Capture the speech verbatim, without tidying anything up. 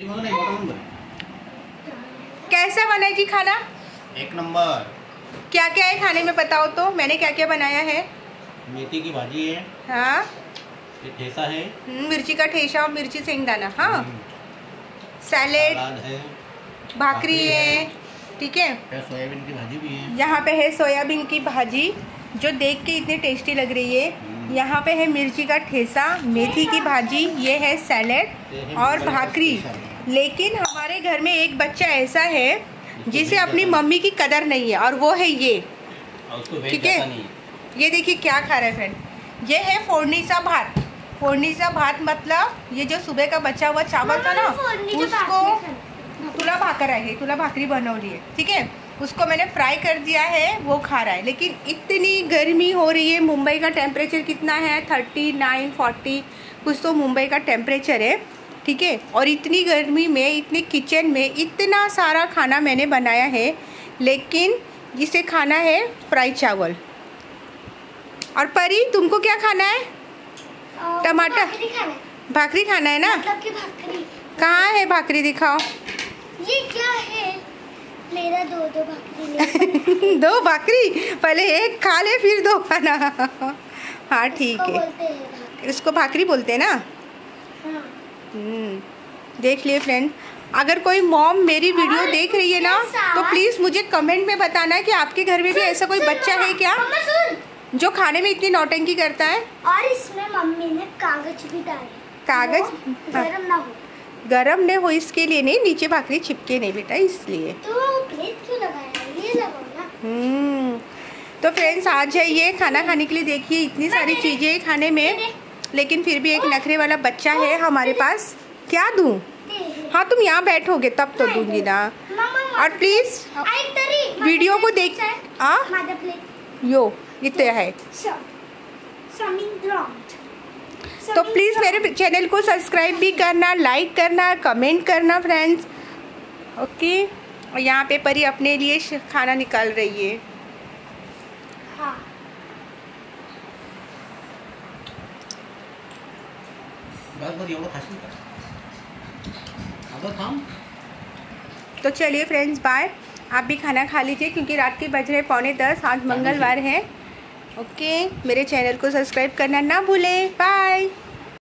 कैसा बना जी खाना? एक नंबर। क्या क्या है खाने में बताओ तो। मैंने क्या क्या बनाया है? मेथी की भाजी है। हाँ, ये ठेसा है। मिर्ची का ठेसा और मिर्ची सेंगदाना। हाँ, सैलेड है, भाकरी है, ठीक है। सोयाबीन की भाजी भी है। यहाँ पे है सोयाबीन की भाजी जो देख के इतनी टेस्टी लग रही है। यहाँ पे है मिर्ची का ठेसा, मेथी की भाजी, ये है सैलेड और भाकरी। लेकिन हमारे घर में एक बच्चा ऐसा है जिसे अपनी मम्मी की कदर नहीं है और वो है ये, ठीक है। ये देखिए क्या खा रहा है फ्रेंड। ये है फोड़नी सा भात। फोड़नी सा भात मतलब ये जो सुबह का बचा हुआ चावल था ना, उसको तुला भाकर है, तुला भाकरी बनौली है, ठीक है। उसको मैंने फ्राई कर दिया है, वो खा रहा है। लेकिन इतनी गर्मी हो रही है, मुंबई का टेम्परेचर कितना है, थर्टी नाइन फोर्टी कुछ तो मुंबई का टेम्परेचर है, ठीक है। और इतनी गर्मी में इतने किचन में इतना सारा खाना मैंने बनाया है, लेकिन जिसे खाना है फ्राई चावल। और परी तुमको क्या खाना है? टमाटर भाकरी खाना है ना? मतलब कि भाकरी कहाँ है भाकरी, दिखाओ। ये क्या है? मेरा दो दो भाकरी दो भाकरी, पहले एक खा ले फिर दो खाना। हाँ ठीक है, इसको भाकरी बोलते हैं ना। हाँ। हम्म देख लिए फ्रेंड, अगर कोई मॉम मेरी वीडियो देख रही है ना तो प्लीज़ मुझे कमेंट में बताना कि आपके घर में भी ऐसा कोई बच्चा है क्या जो खाने में इतनी नौटंकी करता है। और इसमें मम्मी ने कागज भी डाले, कागज गरम ना हो। गरम नहीं हो इसके लिए नहीं, नीचे भाकरी चिपके नहीं बेटा, इसलिए। तो प्लेट क्यों लगाया? ये लगाओ ना। हम्म तो फ्रेंड्स आ जाइए खाना खाने के लिए। देखिए इतनी सारी चीज़ें खाने में, लेकिन फिर भी एक नखरे वाला बच्चा है हमारे पास। क्या दूँ? हाँ तुम यहाँ बैठोगे तब तो दूंगी ना। और प्लीज़ वीडियो को देख आ यो इतना है तो प्लीज़ मेरे चैनल को सब्सक्राइब भी करना, लाइक करना, कमेंट करना फ्रेंड्स, ओके। और यहाँ पे परी अपने लिए खाना निकाल रही है। हाँ। तो चलिए फ्रेंड्स बाय, आप भी खाना खा लीजिए क्योंकि रात के बज रहे पौने दस, आज मंगलवार है, ओके। मेरे चैनल को सब्सक्राइब करना ना भूलें। बाय।